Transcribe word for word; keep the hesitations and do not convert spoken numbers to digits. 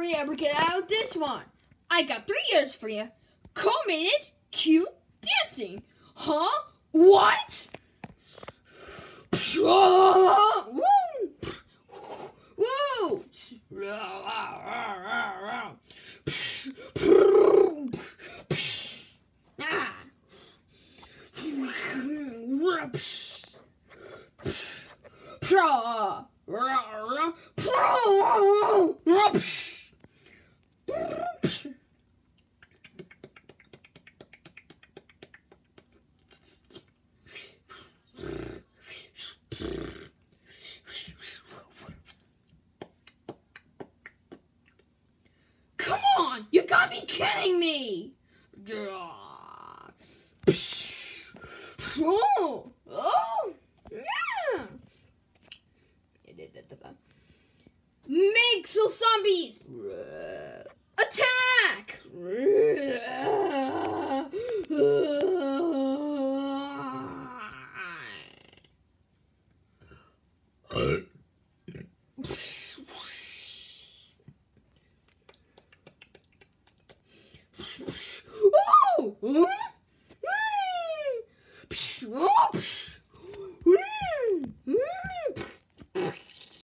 we ever get out of this one? I got three years for you. Co-minute, cute dancing. Huh? What? Woo! Woo! Ah. Come on! You gotta be kidding me! Oh! Oh! Yeah! Make some zombies!